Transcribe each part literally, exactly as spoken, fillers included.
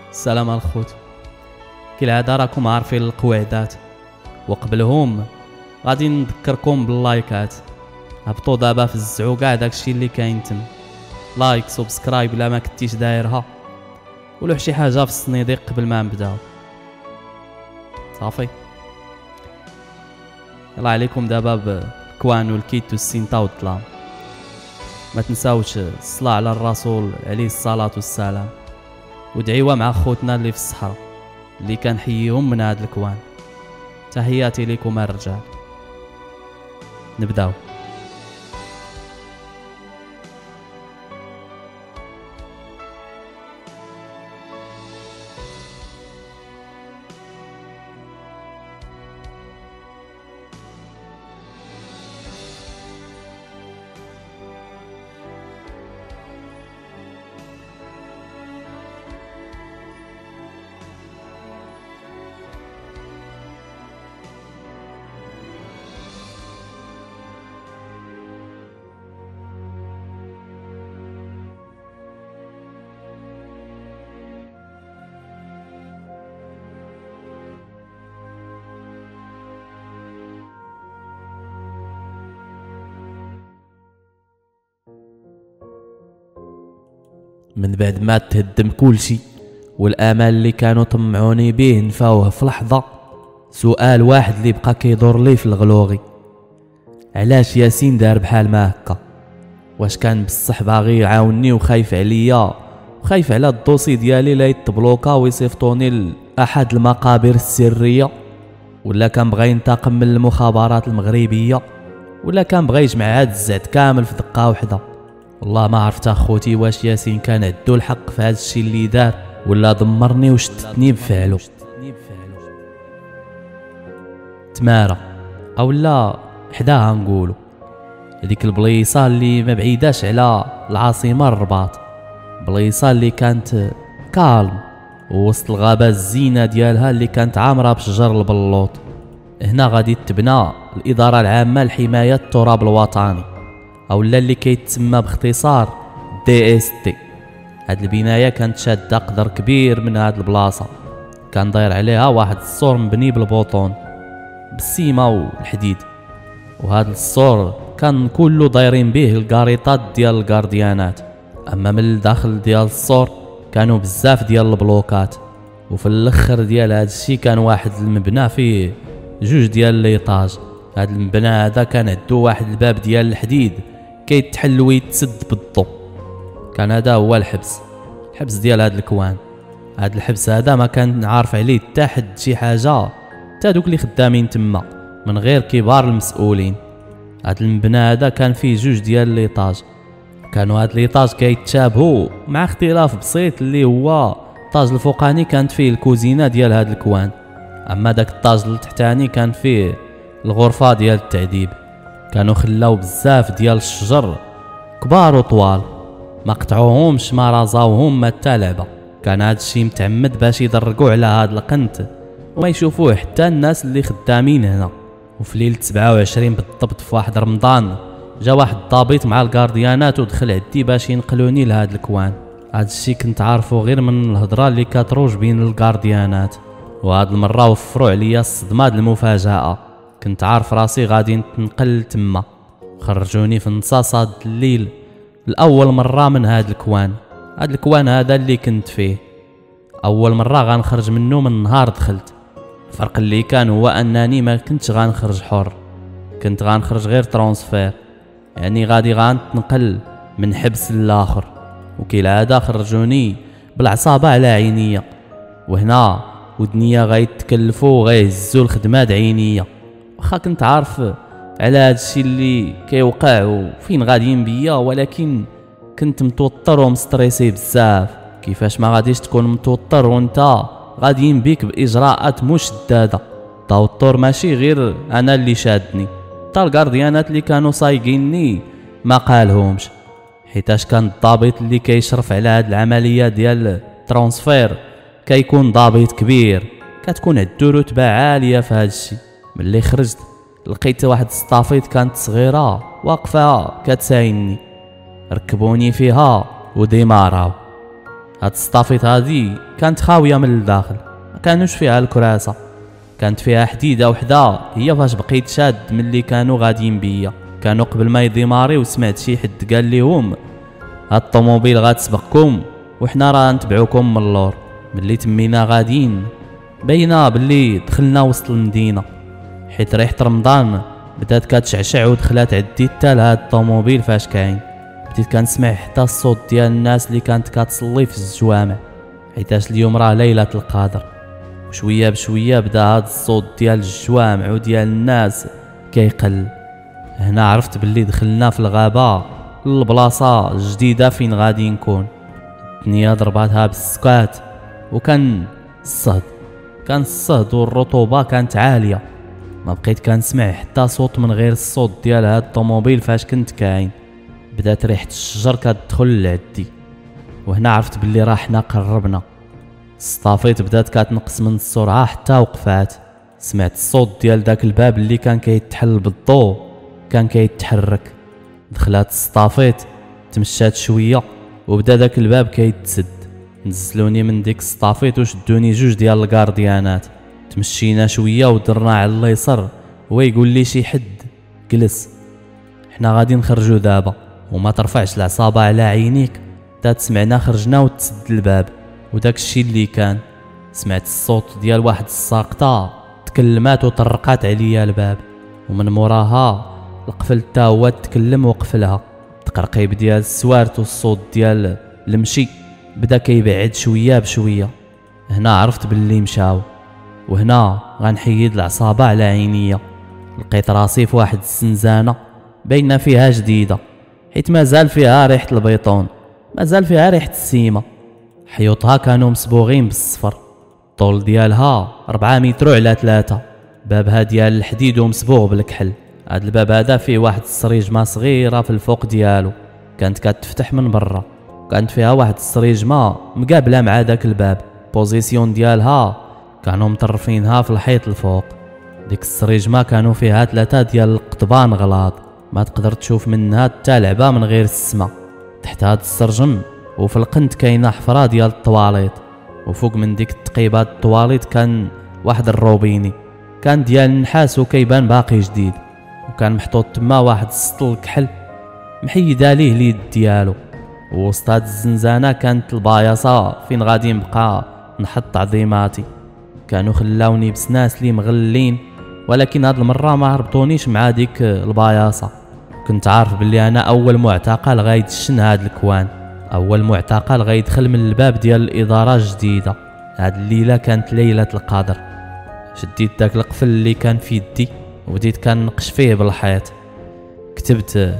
السلام الخوت. كالعاده راكم عارفين القواعدات، وقبلهم غادي نذكركم باللايكات. هبطوا دابا فزعوا كاع داكشي اللي كاين تم، لايك سبسكرايب الا ما كنتيش دايرها، ولوح شي حاجه في الصنيديق قبل ما نبداو. صافي يلا عليكم دابا بالكوان والكيت والسينتا والظلام. ما تنساوش الصلاة على الرسول عليه الصلاة والسلام، ودعيوه مع خوتنا اللي في الصحراء اللي كنحييهم من هاد الكوان. تحياتي لكم الرجال. نبداو. من بعد ما تهدم كلشي والامال اللي كانوا طمعوني به نفاوه في لحظه، سؤال واحد اللي بقى كيدور لي في الغلوغي: علاش ياسين دار بحال ما هكا؟ واش كان بصح باغي يعاونني وخايف عليا وخايف على الدوسي ديالي لا يتبلوكا ويصيفطوني لاحد المقابر السريه، ولا كان بغى ينتقم من المخابرات المغربيه، ولا كان بغى يجمع هاد الزعد كامل في دقه وحده؟ والله ما عرفت اخوتي واش ياسين كان عندو الحق في هذا الشيء اللي دار، ولا دمرني وشتتني بفعلو. تماره اولا حداها نقولوا هذيك البليصه اللي ما بعيداش على العاصمه الرباط، بليصه اللي كانت كالم وسط الغابه الزينه ديالها اللي كانت عامره بشجر البلوط. هنا غادي تبنى الاداره العامه لحمايه التراب الوطني، اولا اللي كيتسمى باختصار دي اس تي. هاد البنايه كانت شاده قدر كبير من هاد البلاصه، كان داير عليها واحد السور مبني بالبوطون بالسيما والحديد، وهذا السور كان كله دايرين به الكاريطات ديال الكارديانات. اما من الداخل ديال السور كانوا بزاف ديال البلوكات، وفي الاخر ديال هذا الشيء كان واحد المبنى فيه جوج ديال ليطاج. هذا المبنى هذا كان عنده واحد الباب ديال الحديد كيتحل ويتسد بالضو. كان هذا هو الحبس الحبس ديال هذا الكوان. هذا الحبس هذا ما كان عارف عليه حتى حد شي حاجه، حتى دوك اللي خدامين تما من غير كبار المسؤولين. هذا المبنى هذا كان فيه جوج ديال ليطاج، كانوا هاد ليطاج كيتشابهوا مع اختلاف بسيط اللي هو الطاج الفوقاني كانت فيه الكوزينه ديال هاد الكوان، اما داك الطاج التحتاني كان فيه الغرفه ديال التعذيب. كانوا خلاو بزاف ديال الشجر كبار وطوال، ما قطعوهمش ما رازاوهم ما حتى لعبه. كان هاد الشيء متعمد باش يدرقوا على هاد القنت وما يشوفوه حتى الناس اللي خدامين هنا. وفي ليله سبعة وعشرين بالضبط في واحد رمضان جا واحد الضابط مع الكارديانات ودخل عندي باش ينقلوني لهاد الكوان. هاد الشيء كنت عارفه غير من الهضره اللي كتروج بين الكارديانات، وهاد المره وفروا عليا الصدمه د المفاجاه. كنت عارف راسي غادي نتنقل تما، خرجوني في نصاصة الليل الأول مرة من هاد الكوان. هاد الكوان هذا اللي كنت فيه أول مرة غنخرج منه من نهار دخلت. الفرق اللي كان هو أنني ما كنتش غنخرج حر، كنت غنخرج غير ترانسفير، يعني غادي غنتنقل من حبس لآخر. وكالعادة خرجوني بالعصابة على عينيا، وهنا ودنيا غيتكلفوا وغيهزوا الخدمة د عينيا. واخا كنت عارف على هذا الشيء اللي كيوقع وفين غاديين بيا، ولكن كنت متوتر ومستريسي بزاف. كيفاش ما غاديش تكون متوتر وانت غاديين بيك باجراءات مشدده؟ التوتر ماشي غير انا اللي شادني، حتى الكارديانات اللي كانوا صايقيني ما قالهمش، حيتاش كان الضابط اللي كيشرف على هاد العمليه ديال الترانسفير كيكون ضابط كبير، كتكون عنده رتبه عاليه في هذا الشيء. ملي خرجت لقيت واحد السطافيط كانت صغيره واقفه كتسايني، ركبوني فيها وديماراو. هاد السطافيط هادي كانت خاويه من الداخل، ما كانوش فيها الكراسه، كانت فيها حديده وحده هي فاش بقيت شاد ملي كانوا غاديين بيا. كانوا قبل ما يديماري وسمعت شي حد قال ليهم هاد الطوموبيل غتسبقكم وحنا راه نتبعوكم من اللور. ملي تمينا غاديين بينا باللي دخلنا وسط المدينه، حيت ريحه رمضان بدات كتشعشع ودخلات عدي حتى لهاد الطوموبيل فاش كاين. بديت كنسمع حتى الصوت ديال الناس اللي كانت كتصلي في الجوامع، حيتاش اليوم راه ليله القدر. وشويه بشويه بدا هاد الصوت ديال الجوامع وديال الناس كيقل. هنا عرفت باللي دخلنا في الغابه، البلاصه جديده فين غادي نكون. الدنيا ضرباتها بالسكات وكان الصهد كان الصهد والرطوبه كانت عاليه، ما بقيت كنسمع حتى صوت من غير الصوت ديال هاد الطوموبيل فاش كنت كاين. بدات ريحه الشجر كتدخل لعدي، وهنا عرفت باللي راه حنا قربنا. السطافيط بدات كتنقص من السرعه حتى وقفات. سمعت الصوت ديال داك الباب اللي كان كيتحل بالضوء كان كيتحرك. دخلات السطافيط، تمشات شويه وبدا داك الباب كيتسد. نزلوني من ديك السطافيط وشدوني جوج ديال الكارديانات. تمشينا شويه ودرنا على اليسار، هو يقول لي شي حد جلس، حنا غادي نخرجوا دابا وما ترفعش العصابه على عينيك. تا تسمعنا خرجنا وتسد الباب، وداك الشيء اللي كان سمعت الصوت ديال واحد الساقطه تكلمات وطرقات عليا الباب، ومن موراها القفل تا هو تكلم وقفلها. التقرقيب ديال السوارت والصوت ديال المشي بدا كيبعد شويه بشويه. هنا عرفت باللي مشاو، وهنا غنحيد العصابه على عينيا. لقيت راسي في واحد الزنزانه باينه فيها جديده، حيت مازال فيها ريحه البيطون، مازال فيها ريحه السيمه. حيوطها كانوا مصبوغين بالصفر، الطول ديالها أربعة متر على ثلاثة، بابها ديال الحديد ومصبوغ بالكحل. هاد الباب هذا فيه واحد السريجمه صغيره في الفوق ديالو، كانت كتفتح من برا، كانت فيها واحد السريجمه مقابله مع داك الباب. بوزيسيون ديالها كانوا مطرفينها في الحيط الفوق. ديك السريجمه كانوا فيها ثلاثه ديال القضبان غلاظ، ما تقدر تشوف منها حتى لعبه من غير السما. تحت هاد السرجم وفي القنت كاينه حفره ديال الطواليط، وفوق من ديك التقيبات الطواليط كان واحد الروبيني، كان ديال النحاس وكيبان باقي جديد، وكان محطوط تما واحد السطل كحل محيده ليه اليد ديالو. ووسط هاد الزنزانه كانت البايصه فين غادي نبقى نحط عظيماتي. كانوا خلاوني بسناس لي مغلين، ولكن هاد المره ما هربطونيش مع ديك البايصه. كنت عارف باللي انا اول معتقل غايدشن هاد الكوان، اول معتقل غيدخل من الباب ديال الاداره الجديده. هاد الليله كانت ليله القدر. شديت داك القفل اللي كان في يدي وبديت كنقش فيه بالحيط. كتبت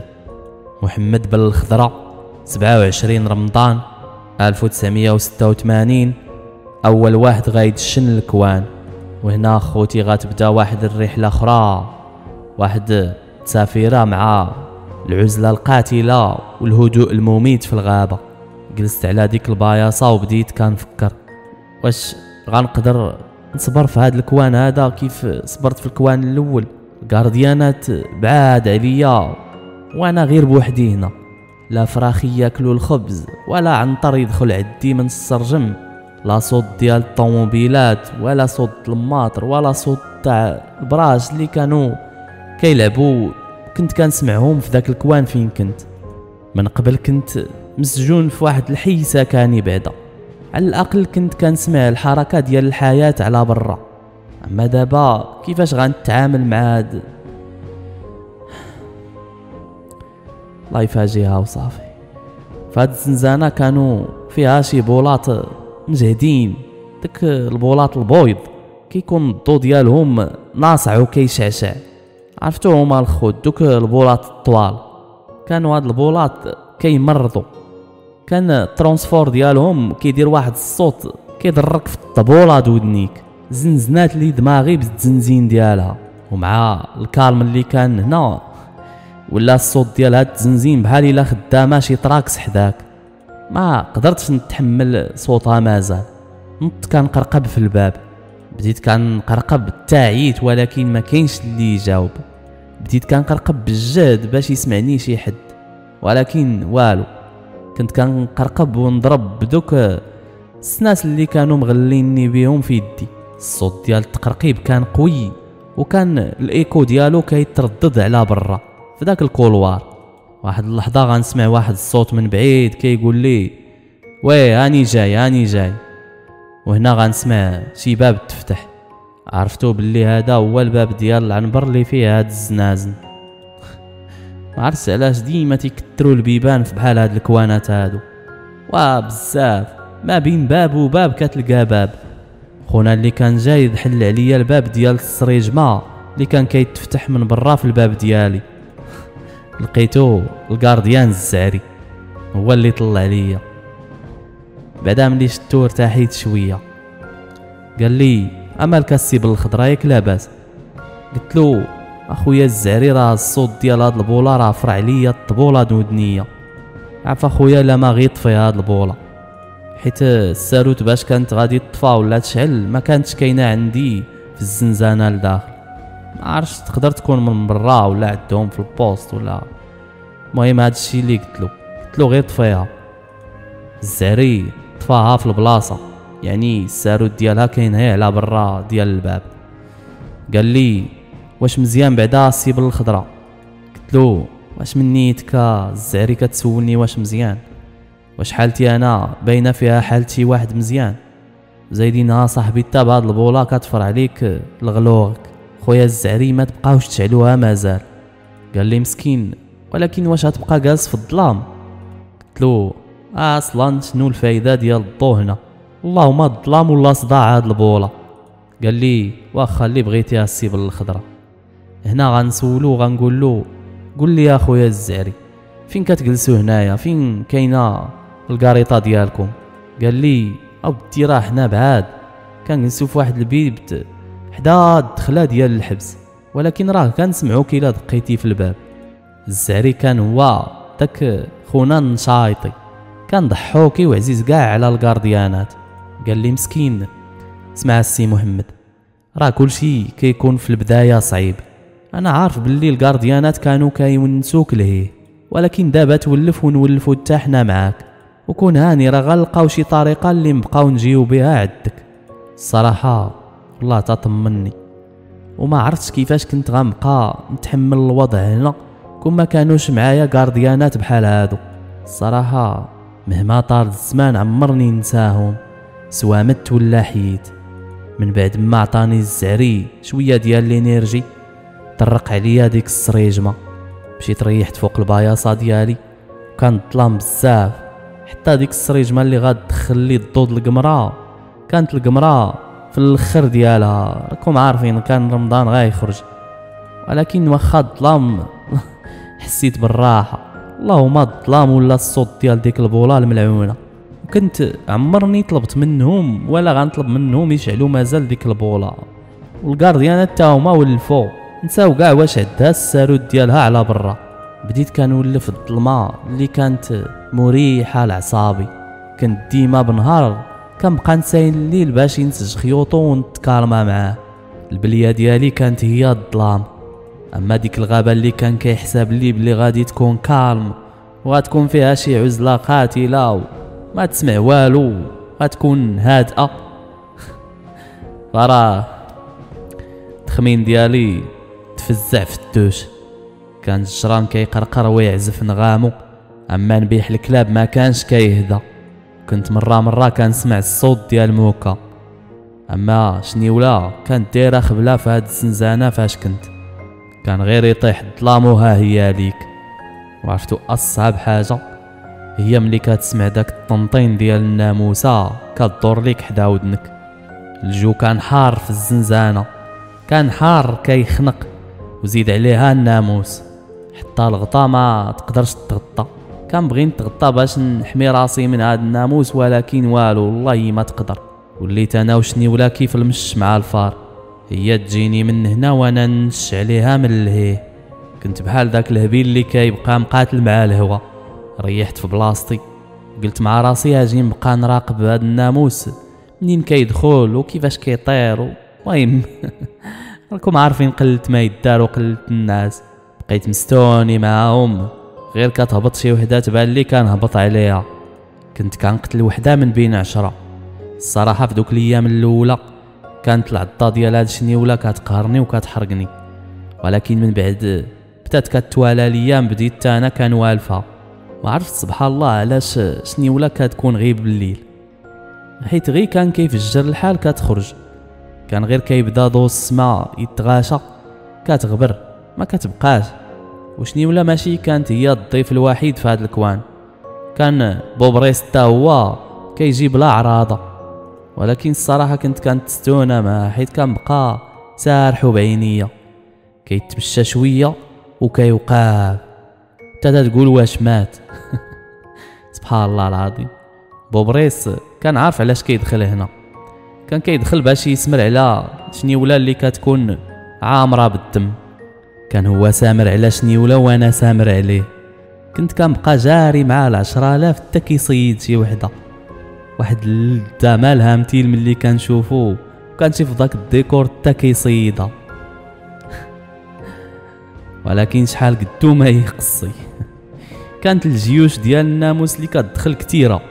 محمد بن الخضره سبعة وعشرين رمضان ألف وتسعمية وستة وثمانين، اول واحد غايدشن الكوان. وهنا خوتي غتبدا واحد الرحله اخرى، واحد التسافيره مع العزله القاتله والهدوء المميت في الغابه. جلست على ديك البايصه وبديت كنفكر واش غنقدر نصبر في هذا الكوان هذا كيف صبرت في الكوان الاول. الكارديانات بعاد عليا وانا غير بوحدي هنا، لا فراخي ياكلوا الخبز ولا عنطر يدخل عدي من السرجم، لا صوت ديال الطوموبيلات ولا صوت الماطر ولا صوت تاع البراش اللي كانوا كيلعبوا كنت كنسمعهم في ذاك الكوان فين كنت. من قبل كنت مسجون في واحد الحي سكني بعدا، على الاقل كنت كنسمع الحركه ديال الحياه على برا. اما دابا كيفاش غنتعامل مع هاد الله يفاجئها وصافي. فهاد الزنزانه كانوا فيها شي بولات مجهدين، داك البولات البويض كيكون الضو ديالهم ناصع وكيشعشع، عرفتوهم الخوت دوك البولات الطوال. كانوا هاد البولات كيمرضوا، كان الترانسفور ديالهم كيدير واحد الصوت كيضرك في الطبوله دودنيك. زنزنات لي دماغي بالزنزين ديالها، ومع الكالم اللي كان هنا ولا الصوت ديال هاد الزنزين بحال الا خدامه شي طراكس حداك. ما قدرتش نتحمل صوتها مازال، نط كنقرقب في الباب. بديت كنقرقب تاعيت ولكن ما كاينش اللي يجاوب. بديت كنقرقب بالجهد باش يسمعني شي حد، ولكن والو. كنت كنقرقب ونضرب بدوك السناس اللي كانوا مغليني بيهم في يدي. الصوت ديال التقرقيب كان قوي وكان الايكو ديالو كيتردد على برا في داك الكولوار. واحد اللحظه غنسمع واحد الصوت من بعيد كيقول لي وي هاني جاي هاني جاي، وهنا غنسمع شي باب تفتح. عرفتو باللي هذا هو الباب ديال العنبر اللي فيه هاد الزنازن. ما عرفتش علاش ديما تيكثروا البيبان في بحال هاد الكوانات هادو، وا بزاف ما بين باب وباب كتلقى باب. خونا اللي كان جاي دحل عليا الباب ديال السريجمه اللي كان كيتفتح من برا في الباب ديالي. لقيتو الكارديان الزعري هو اللي طلع ليا. بعدا ملي شتو ارتاحيت شويه. قال لي امالك السي بالخضره ياك لاباس؟ قلت له اخويا الزعري راه الصوت ديال هاد البوله راه فرع عليا الطبوله دودنيه. عارف اخويا لا ما غيطفي هاد البوله، حيت الساروت باش كانت غادي تطفى ولا تشعل ما كانتش كاينه عندي في الزنزانه لداخل. ما عرفتش تقدر تكون من برا ولا عندهم في البوست ولا. المهم هاد الشيء اللي قلت له قلت له غير طفيها. الزعري طفاها في البلاصه، يعني الساروت ديالها كاين هي على برا ديال الباب. قال لي واش مزيان بعدا السي بالخضره؟ قلت له واش من نيتك الزعري كتسولني واش مزيان؟ واش حالتي انا باينه فيها حال شي واحد مزيان؟ زايدينها صاحبي تا بهاد البوله كتفر عليك الغلوغك. خويا الزعري ما تبقاوش تشعلوها مازال. قال لي مسكين ولكن واش غتبقى جالس في الظلام؟ قلت له اصلا شنو الفايده ديال الضو هنا؟ اللهم الظلام ولا صداع هاد البوله. قال لي واخا اللي بغيتي السي بالخضره. هنا غنسولو غنقول له قول لي يا خويا الزعري فين كتجلسوا هنايا؟ فين كاينه الكاريطه ديالكم؟ قال لي اودي راه حنا بعاد كنجلسوا في واحد البيت حدا الدخله ديال الحبس، ولكن راه كنسمعو كي لا دقيتي في الباب. الزعري كان هو داك خونا النشايطي، كان ضحوكي وعزيز كاع على الكارديانات. قال لي مسكين اسمع السي محمد، راه كلشي كيكون في البدايه صعيب. انا عارف باللي الكارديانات كانوا كيونسوك لهيه، ولكن دابا تولف ونولفو حتى حنا معاك، وكون هاني راه غنلقاو شي طريقه اللي نبقاو نجيو بها عندك. الصراحه والله تطمني، وما عرفتش كيفاش كنت غنبقى نتحمل الوضع هنا كون ما كانوش معايا كارديانات بحال هادو. الصراحه مهما طال الزمان عمرني ننساهم، سوا مت ولا حييت. من بعد ما عطاني الزعري شويه ديال الانرجي طرق عليا ديك السريجمه، مشيت ريحت فوق البياصه ديالي. كان الظلام بزاف، حتى ديك السريجمه اللي غتدخل لي الضوض القمره كانت القمره في الاخر ديالها. راكم عارفين كان رمضان غايخرج، ولكن واخا الظلام حسيت بالراحه. اللهم الظلام ولا الصوت ديال ديك البوله الملعونه. كنت عمرني طلبت منهم ولا غنطلب منهم يشعلوا مازال ديك البوله، والكارديانات تا هما ولفوا نساو كاع واش عندها الساروت ديالها على برا. بديت كنولف الظلمه اللي كانت مريحه لعصابي. كنت ديما بنهار كنبقى نساين الليل باش ينسج خيوطو ونتكالما معاه. البليه ديالي كانت هي الظلام، اما ديك الغابه اللي كان كيحسب لي بلي غادي تكون كالم وغتكون فيها شي عزله قاتله وما تسمع والو، غتكون هادئه. فراه التخمين ديالي تفزع في الدوش. كان الجران كيقرقر ويعزف نغامو، اما نبيح الكلاب ما كانش كيهدى. كنت مره مره كنسمع الصوت ديال موكا، اما شنيولا كانت دايره خبله في هاد الزنزانه فاش كنت. كان غير يطيح الظلام وها هي ليك. وعرفتو اصعب حاجه هي ملي كتسمع داك الطنطين ديال الناموسه كدور ليك حدا ودنك. الجو كان حار في الزنزانه، كان حار كيخنق، وزيد عليها الناموس حتى الغطا ما تقدرش تغطى. كنبغي نتغطى باش نحمي راسي من هاد الناموس، ولكن والو والله ما تقدر. وليت انا وشني ولا كيف المش مع الفار، هي تجيني من هنا وانا نش عليها من الهيه. كنت بحال داك الهبيل اللي كيبقى مقاتل مع الهوا. ريحت في بلاصتي، قلت مع راسي اجي نبقى نراقب هاد الناموس منين كيدخل وكيفاش كيطير. المهم راكم عارفين قلت ما يدار وقلت الناس. بقيت مستوني معاهم، غير كتهبط شي وحده تبان لي كنهبط عليها. كنت كنقتل وحده من بين عشرة، الصراحه في دوك الايام الاولى كانت العضه ديال هاد الشنيوله كتقهرني وكتحرقني، ولكن من بعد بدات كتوالى الايام بديت انا كنوالفها. ما عرفت سبحان الله علاش شنيوله كتكون غير بالليل، حيت غير كان كيفجر الحال كتخرج، كان غير كيبدا ضو السما يتغاشى كتغبر ما كتبقاش. وشنيوله ماشي كانت هي الضيف الوحيد في هذا الكوان، كان بوبريس حتى هو كيجي بلا عراضه، ولكن الصراحه كنت كنتستونا معاه حيت كنبقى سارحو بعينيا كيتمشى شويه وكيوقف حتى تقول واش مات. سبحان الله العظيم. بوبريس كان عارف علاش كيدخل هنا، كان كيدخل باش يسمر على شنيوله اللي كتكون عامره بالدم. كان هو سامر على شنيوله وانا سامر عليه، كنت كنبقى جاري مع العشرة آلاف حتى كيصيد شي وحده. واحد اللذة مالها مثيل ملي كنشوفو كنشوف داك الديكور حتى كيصيدها. ولكن شحال قدو ما يقصي. كانت الجيوش ديال الناموس اللي كتدخل كتيره،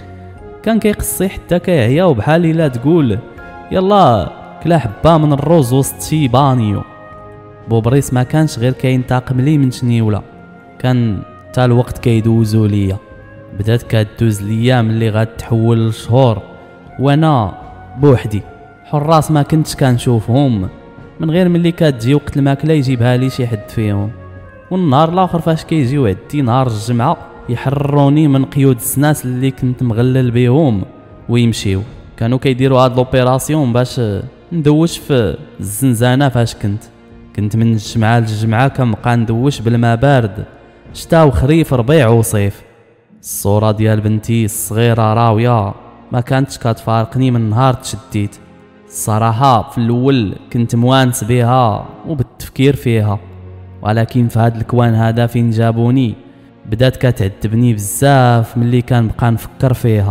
كان كيقصي حتى كيعيا وبحال الا تقول يلا كلا حبه من الروز وسط شي بانيو. بوبريس ما كانش غير كينتقم لي من شنيوله، كان حتى الوقت كيدوزو ليا. بدات كدوز الايام اللي غتحول لشهور وانا بوحدي حراس ما كنتش كنشوفهم من غير ملي كتجي وقت الماكله يجيبها لي شي حد فيهم. والنهار الاخر فاش كيجيو عندي نهار الجمعه يحرروني من قيود السناس اللي كنت مغلل بيهم ويمشيو. كانوا كيديروا هاد لوبيراسيون باش ندوش في الزنزانه. فاش كنت كنت من الجمعه للجمعه كنبقى ندوش بالماء بارد شتا وخريف ربيع وصيف. الصوره ديال بنتي الصغيره راويه ما كانتش كتفارقني من نهار تشديت. الصراحه في الاول كنت موانس بها وبالتفكير فيها، ولكن في هاد الكوان هذا فين جابوني بدات كتعذبني بزاف ملي كنبقى نفكر فيها.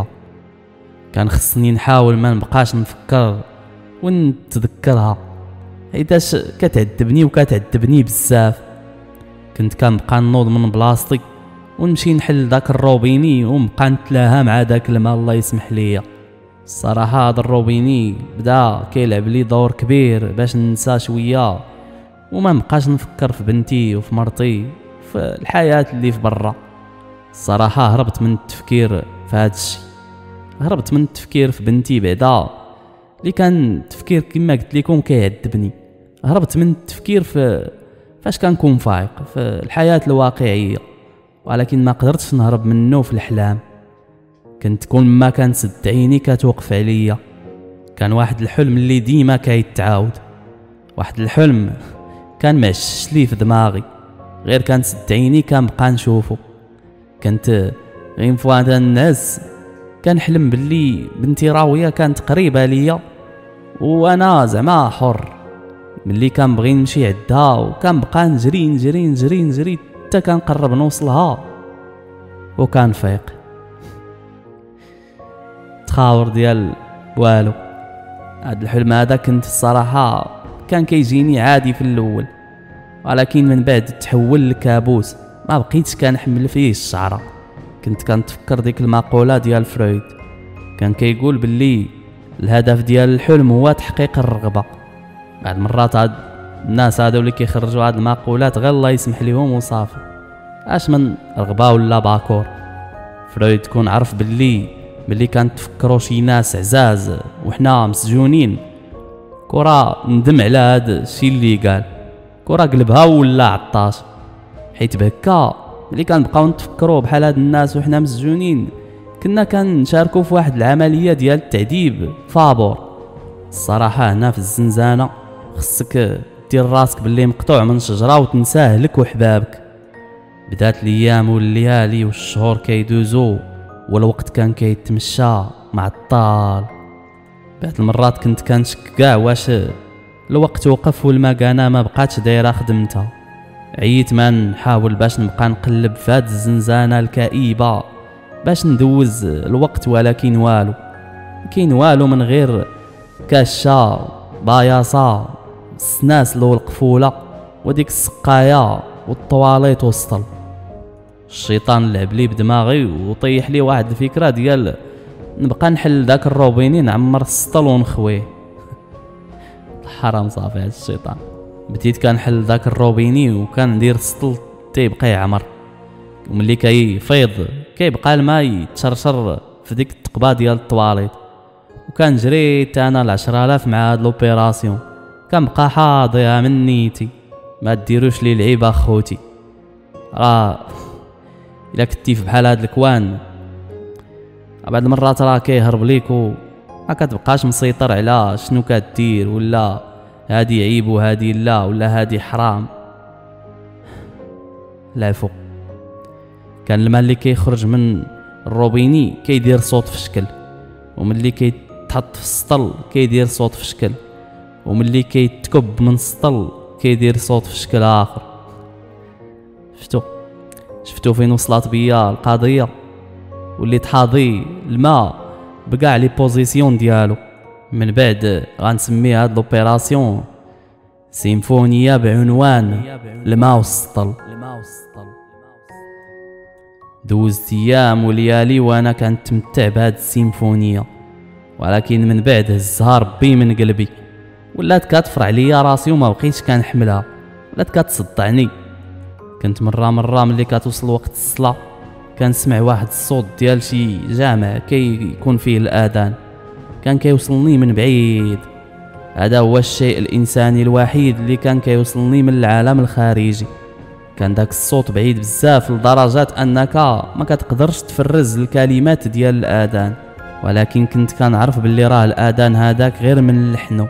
كان خصني نحاول ما نبقاش نفكر ونتذكرها حيتاش كتعذبني وكتعذبني بزاف. كنت كنبقى نوض من بلاصتي ونمشي نحل داك الروبيني ونبقى نتلاها مع داك الماء الله يسمح ليا. الصراحه هذا الروبيني بدا كيلعب لي دور كبير باش ننسى شويه وما نبقاش نفكر في بنتي وفي مرتي في الحياه اللي في برا. الصراحه هربت من التفكير في هذا الشيء، هربت من التفكير في بنتي بعدا اللي كان التفكير كما قلت لكم كيعذبني. هربت من التفكير في فاش كنكون فايق في الحياه الواقعيه، ولكن ما قدرتش نهرب منه في الاحلام. كنت كل ما كنسد عيني كتوقف عليا. كان واحد الحلم اللي ديما كيتعاود، واحد الحلم كان معشش لي في دماغي، غير كنسد عيني كنبقى نشوفو. كنت غير فواد الناس كنحلم باللي بنتي راويه كانت قريبه ليا وانا زعما حر. ملي كنبغي نمشي عندها وكنبقى نجري نجري نجري نجري حتى كنقرب نوصلها وكنفيق. تخاور ديال والو. هاد الحلم هذا كنت الصراحه كان كيجيني عادي في الاول، ولكن من بعد تحول لكابوس ما بقيتش كنحمل فيه الشعره. كنت كنتفكر ديك المقوله ديال فرويد، كان كيقول باللي الهدف ديال الحلم هو تحقيق الرغبه. بعد مرات هاد الناس هادو اللي كيخرجوا هاد المقولات غير الله يسمح ليهم وصافي، اش من رغبه ولا باكور. فرويد كون عرف باللي باللي كنتفكروا شي ناس عزاز وحنا مسجونين، كره ندم على هاد الشيء اللي قال، كره قلبها ولا عطاش. حيت بهكا ملي كنبقاو نتفكروا بحال هاد الناس وحنا مسجونين كنا كنشاركوا في واحد العمليه ديال التعذيب فابور. الصراحه هنا في الزنزانه خصك دير راسك باللي مقطوع من شجره وتنساه لك وحبابك. بدات الايام والليالي والشهور كيدوزو والوقت كان كيتمشى مع الطال. بعض المرات كنت كنشك كاع واش الوقت وقف والما انا ما بقاتش دايره خدمتها. عييت ما نحاول باش نبقى نقلب في هاد الزنزانه الكئيبه باش ندوز الوقت، ولكن والو كاين والو من غير كاشه باياصه السناس لو القفوله وديك السقايه والطواليط والسطل. الشيطان لعب لي بدماغي وطيح لي واحد الفكره ديال نبقى نحل داك الروبيني نعمر السطل ونخويه. حرام صافي هاد الشيطان. بديت كنحل داك الروبيني وكندير السطل تيبقى يعمر، وملي كيفيض كيبقى الماء يتشرشر في ديك التقبه ديال الطواليط. وكان جريت انا العشرة آلاف مع هاد لوبيراسيون، كنبقى حاضيها من نيتي. ما ديروش لي العيب اخوتي، راه الا كنتي بحال هاد الكوان بعض المرات راه كيهرب ليك وما كتبقاش مسيطر على شنو كدير، ولا هادي عيب وهادي لا، ولا هادي حرام. العفو. كان الماء اللي كيخرج من الروبيني كيدير صوت في شكل، وملي كيتحط في السطل كيدير صوت في شكل، وملي كيتكب من السطل كيدير صوت في شكل اخر. شفتو شفتو فين وصلت بيا القضيه؟ وليت حاضي الماء بكاع لي بوزيسيون ديالو. من بعد غنسمي هاد لوبيراسيون سيمفونيه بعنوان الماء والسطل. دوزت ايام وليالي وانا كنتمتع بهاد السيمفونيه، ولكن من بعد هزها ربي من قلبي، ولات كتفرع عليا راسي وما بقيتش كنحملها، ولات كتصدعني. كنت مره مره ملي كتوصل وقت الصلاه كنسمع واحد الصوت ديال شي جامع كيكون فيه الاذان، كان كيوصلني من بعيد. هذا هو الشيء الانساني الوحيد اللي كان كيوصلني من العالم الخارجي. كان داك الصوت بعيد بزاف لدرجه انك ما كتقدرش تفرز الكلمات ديال الاذان، ولكن كنت كنعرف باللي راه الاذان هذاك غير من لحنه.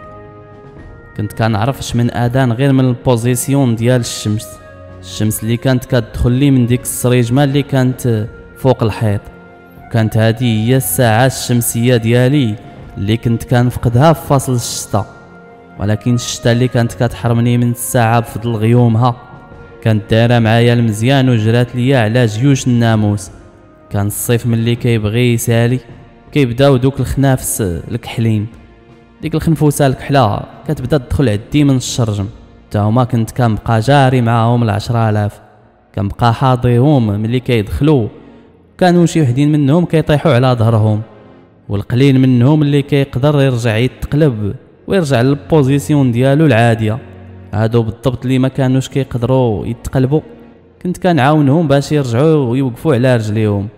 كنت كنعرفش من اذان غير من البوزيسيون ديال الشمس الشمس اللي كانت كتدخل لي من ديك السريجمه اللي كانت فوق الحيط. كانت هذه هي الساعه الشمسيه ديالي اللي كنت كنفقدها في فصل الشتاء، ولكن الشتاء اللي كانت كتحرمني من الساعه بفضل غيومها كانت دايره معايا المزيان وجرات ليا على جيوش الناموس. كان الصيف ملي كيبغي يسالي كيبداو دوك الخنافس الكحلين، ديك الخنفوسه الكحله كتبدا تدخل عندي من الشرجم. تا هما كنت كنبقى جاري معاهم العشرة آلاف، كنبقى حاضيهم ملي كيدخلوا. كانوا شي وحدين منهم كيطيحوا على ظهرهم، والقليل منهم اللي كيقدر يرجع يتقلب ويرجع للبوزيسيون ديالو العاديه. هادو بالضبط اللي ما كانوش كيقدروا يتقلبوا كنت كنعاونهم باش يرجعوا ويوقفوا على رجليهم.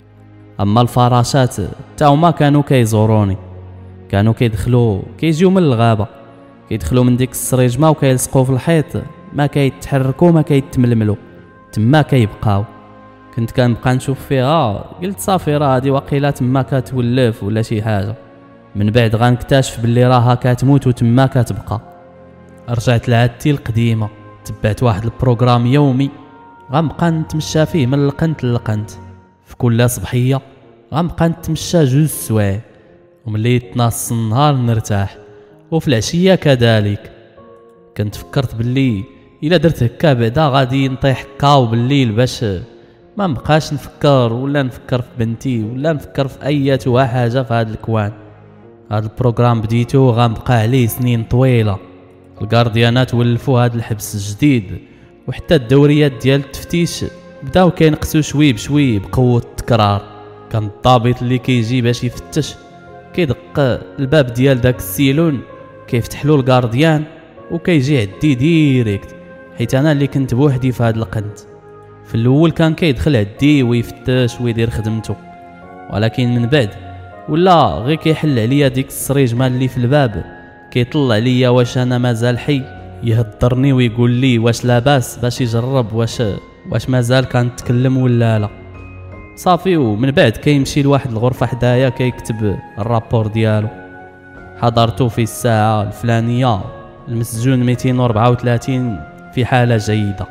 اما الفراشات تا هما كانوا كيزوروني، كانوا كيدخلوا كيجيو من الغابه، كيدخلوا من ديك السريجمه وكيلصقوا في الحيط، ما كيتحركوا ما كيتململوا، تما كيبقاو. كنت كنبقى نشوف فيها، قلت صافي راه هادي واقيلا تما كتولف ولا شي حاجه. من بعد غنكتشف باللي راها كتموت وتما كتبقى. رجعت لعادتي القديمه، تبعت واحد البروغرام يومي غنبقى نتمشى فيه من القنت للقنت. في كل صبحيه غنبقى نتمشى جوج سوايع، وملي يتناص النهار نرتاح، وفي العشيه كذلك. كنت فكرت باللي الا درت هكا بعدا غادي نطيح هكا وبالليل باش ما نبقاش نفكر ولا نفكر في بنتي ولا نفكر في اياتها حاجه في هذا الكوان. هذا البروغرام بديتو غنبقى عليه سنين طويله. الكارديانات ولفوا هذا الحبس الجديد، وحتى الدوريات ديال التفتيش بداو كينقصوا شوي بشوي بقوه التكرار. كان الضابط اللي كيجي باش يفتش كيدق الباب ديال داك السيلون، كيفتح له الكارديان وكيجي عندي ديريكت، حيت انا اللي كنت بوحدي في هذا القنت. في الاول كان كيدخل عندي ويفتش ويدير خدمته، ولكن من بعد ولا غير كيحل عليا ديك السريجمه اللي في الباب، كيطلع ليا واش انا مازال حي، يهضرني ويقول لي واش لاباس باش يجرب واش واش مازال كنتكلم ولا لا. صافي. ومن بعد كيمشي لواحد الغرفه حدايا كيكتب الرابور ديالو. حضرته في الساعه الفلانيه، المسجون مئتين وأربعة وثلاثين في حاله جيده.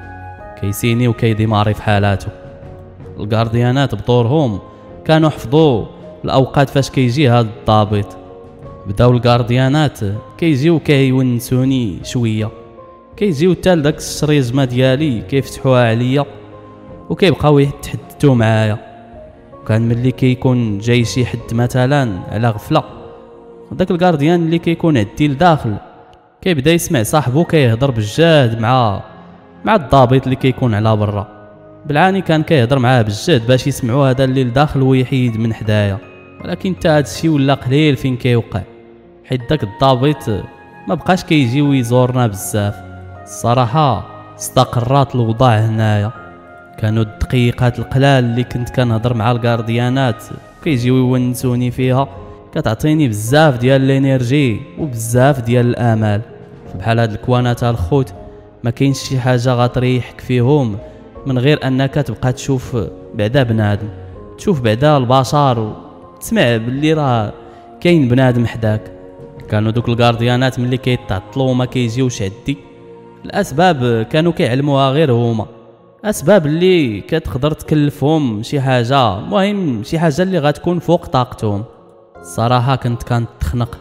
كيسيني وكيديماري في حالاته. الكارديانات بدورهم كانوا حفظوا الاوقات فاش كيجي هذا الضابط. بداو الكارديانات كيجيو كيونسوني شويه، كيجيو حتى لداك الشريزمه ديالي كيفتحوها عليا وكيبقاو يتحدثوا معايا. كان ملي كيكون جاي شي حد مثلا على غفله، داك الكارديان اللي كيكون عندي لداخل كيبدا يسمع صاحبو كيهضر بالجاد مع مع الضابط اللي كيكون على برا. بالعاني كان كيهضر معاه بالجاد باش يسمعوا هذا اللي لداخل ويحيد من حدايا. ولكن تا هادشي ولا قليل فين كيوقع، حيت داك الضابط ما بقاش كيجي ويزورنا بزاف. الصراحه استقرات الوضع هنايا. كانوا الدقيقات القلال اللي كنت كنهضر مع الغارديانات كيجيو يونسوني فيها كتعطيني بزاف ديال الانرجي وبزاف ديال الامال. فبحال هاد الكوانات الخوت ما كاينش شي حاجه غتريحك فيهم من غير انك تبقى تشوف بعدا بنادم، تشوف بعدا البشر وتسمع باللي راه كاين بنادم حداك. كانوا دوك الغارديانات ملي كيتعطلوا وما كيجيوش عندي، الاسباب كانوا كيعلموها غير هما، اسباب اللي كتقدر تكلفهم شي حاجه، المهم شي حاجه اللي غتكون فوق طاقتهم. الصراحه كنت كنتخنق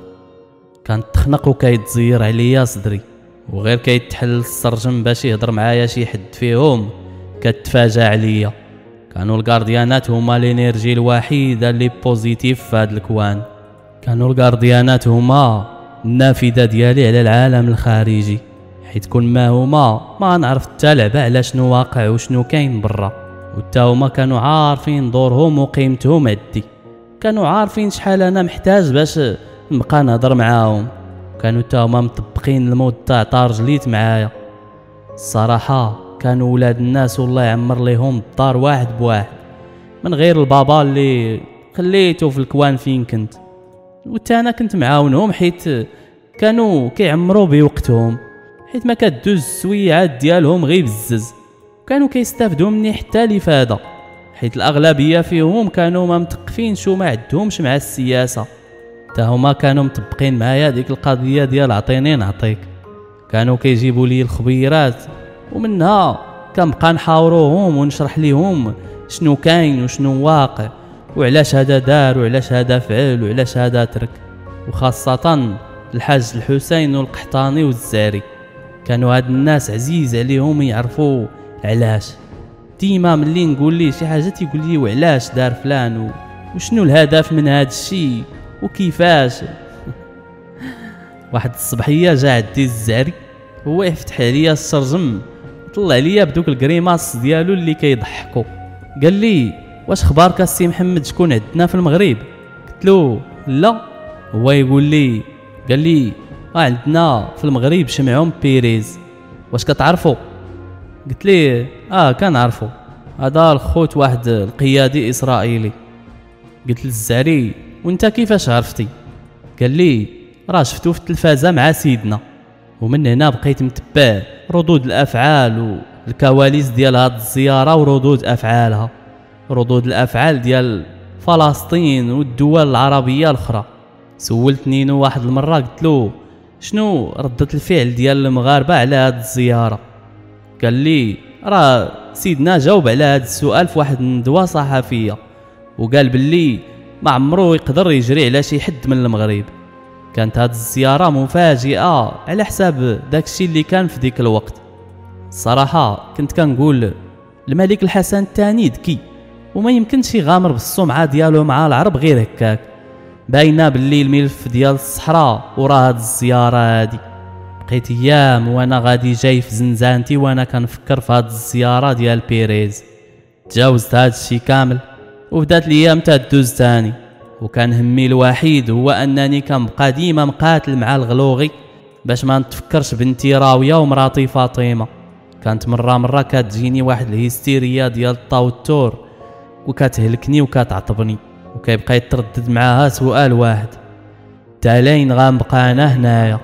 كنتخنق وكيتزير عليا صدري، وغير كيتحل السرجم باش يهضر معايا شي حد فيهم كتفاجا عليا. كانوا الغارديانات هما الانرجي الوحيده اللي بوزيتيف في هذا الكوان. كانوا الغارديانات هما النافذه ديالي على العالم الخارجي، حيت كون ما هما ما نعرف حتى لعبه على شنو واقع وشنو كاين برا. وتا هما كانوا عارفين دورهم وقيمتهم عندي، كانوا عارفين شحال انا محتاج باش نبقى نهضر معاهم، كانوا تا هما مطبقين المود تاع طارجليت معايا. الصراحه كانوا ولاد الناس والله يعمر ليهم الدار واحد بواحد، من غير البابا اللي خليته في الكوان فين كنت. وتا انا كنت معاونهم حيت كانوا كيعمروا بوقتهم، حيت ما كدوز السويعات ديالهم غير بزز، كانوا كيستافدوا مني حتى لفاده، حيت الاغلبيه فيهم كانوا ما متقفينش وما عندهمش مع السياسه. تا هما كانوا مطبقين معايا ديك القضيه ديال عطيني نعطيك، كانوا كيجيبوا لي الخبيرات ومنها كنبقى نحاوروهم ونشرح ليهم شنو كاين وشنو واقع وعلاش هذا دار وعلاش هذا فعل وعلاش هذا ترك. وخاصه الحاج الحسين والقحطاني والزاري، كانوا هاد الناس عزيز عليهم يعرفوا علاش. ديما ملي نقول ليه شي حاجه تيقول لي وعلاش دار فلان و... وشنو الهدف من هاد الشيء وكيفاش. واحد الصبحيه جا عندي الزاري هو يفتح عليا السرجم طلع عليا بدوك الكريماس ديالو اللي كيضحكوا، قال لي واش خبارك السي محمد شكون عندنا في المغرب؟ قلت له لا. هو يقول لي قال لي آه عندنا في المغرب شمعون بيريز، واش كتعرفوا؟ قلت ليه اه كنعرفو، هذا الخوت واحد القيادي اسرائيلي. قلت للزعري وانت كيفاش عرفتي؟ قال لي راه شفتو في التلفازه مع سيدنا. ومن هنا بقيت متبع ردود الافعال والكواليس ديال هاد الزياره وردود افعالها، ردود الافعال ديال فلسطين والدول العربيه الاخرى. سولت نينو واحد المره قلت له شنو ردة الفعل ديال المغاربه على هاد الزياره؟ قال لي راه سيدنا جاوب على هذا السؤال في واحد الندوه صحفيه وقال باللي ما عمرو يقدر يجري على شي حد من المغرب. كانت هذه الزياره مفاجئه على حساب داكشي اللي كان في ديك الوقت. الصراحه كنت كنقول الملك الحسن الثاني ذكي وما يمكنش يغامر بالسمعه ديالو مع العرب غير هكاك، باينه باللي الملف ديال الصحراء وراه هذه الزياره هذه. بقيت ايام وانا غادي جاي في زنزانتي وانا كنفكر في هاد الزياره ديال بيريز. تجاوزت هاد الشي كامل وبدات الايام تدوز تاني، وكان همي الوحيد هو انني كنبقى ديما مقاتل مع الغلوغي باش ما نتفكرش بنتي راويه ومراتي فاطمه. كانت مره مره كتجيني واحد الهستيريا ديال التوتر وكتهلكني وكتعطبني، وكيبقى يتردد معاها سؤال واحد: تالين غنبقى انا هنايا؟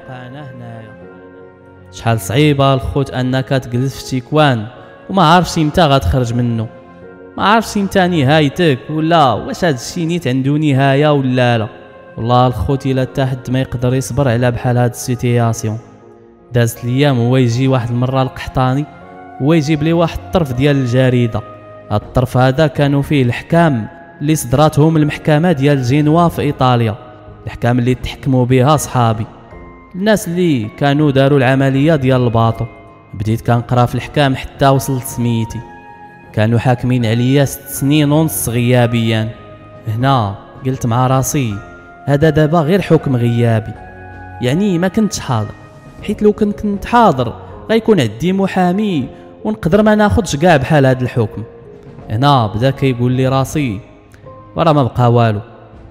شحال صعيبه الخوت انك تجلس في تيكوان وما عارفش امتى غتخرج منه، ما عارفش امتى نهايتك ولا واش هاد الشي نيت عنده نهايه ولا لا. والله الخوت الا حتى حد ما يقدر يصبر على بحال هاد السيتياسيون. دازت الايام هو يجي واحد المره القحطاني هو يجيب لي واحد الطرف ديال الجريده. هاد الطرف هذا كانوا فيه الحكام اللي صدراتهم المحكمه ديال جينوا في ايطاليا، الحكام اللي تحكموا بها صحابي، الناس اللي كانوا داروا العمليه ديال الباطو. بديت كنقرا في الحكام حتى وصلت سميتي، كانوا حاكمين عليا ست سنين ونص غيابيا. هنا قلت مع راسي هذا دابا غير حكم غيابي، يعني ما كنتش حاضر، حيت لو كنت كنت حاضر غيكون عندي محامي ونقدر ما ناخدش كاع بحال هذا الحكم. هنا بدا كيقول لي راسي وراه ما بقى والو،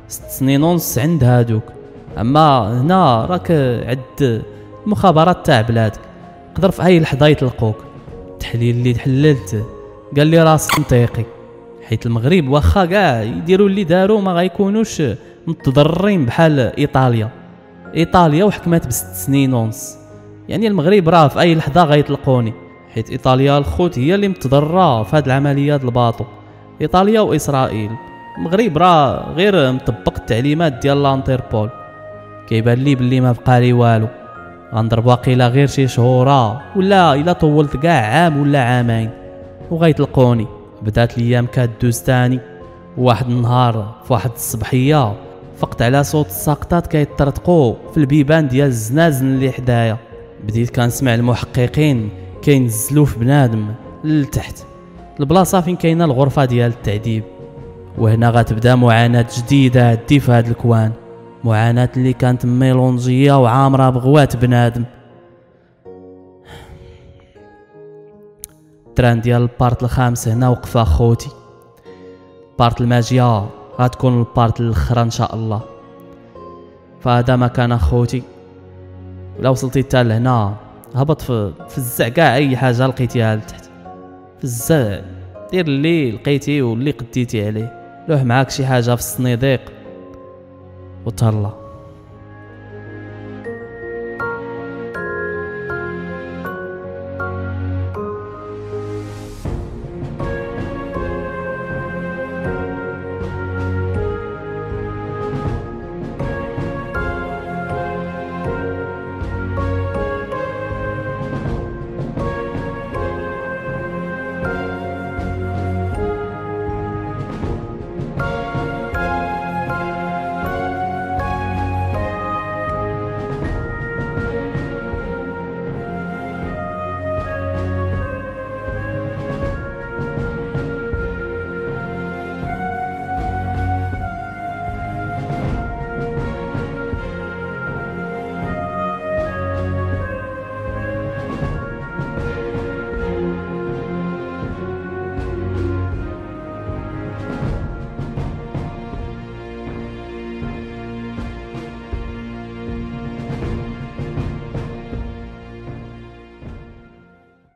ست سنين ونص عند هادوك. اما هنا راك عد المخابرات تاع بلادك، قدر في اي لحظه يطلقوك. التحليل اللي تحللت قال لي راسك نطيقي، حيت المغرب واخا كاع يديروا اللي داروا ما غيكونوش متضررين بحال ايطاليا. ايطاليا وحكمات بست سنين ونص، يعني المغرب راه في اي لحظه غيطلقوني، حيت ايطاليا الخوت هي اللي متضرره في هاد العمليات الباطو، ايطاليا واسرائيل. المغرب راه غير مطبق التعليمات ديال لانتربول. كيبان لي بلي ما بقى لي والو، غنضرب واقيلا غير شي شهوره، ولا الا طولت كاع عام ولا عامين وغيطلقوني. بدات الايام كدوز تاني، واحد النهار في واحد الصبحيه فقت على صوت الساقطات كيطرطقوا في البيبان ديال الزنازن اللي حدايا. بديت كنسمع المحققين كينزلوا في بنادم لتحت البلاصه فين كاينه الغرفه ديال التعذيب. وهنا غتبدا معاناه جديده هادي في هاد الكوان، معاناه اللي كانت ميلونجيه وعامره بغوات بنادم. التران ديال البارت الخامس هنا وقف اخوتي. بارت الماجيه غتكون البارت الاخرى ان شاء الله. فهذا ما كان اخوتي، ولا وصلتي حتى لهنا هبط في في الزع كاع اي حاجه لقيتيها لتحت في الزع، دير اللي لقيتي واللي قديتي عليه. لوح معاك شي حاجه في الصنيديق وتهلا.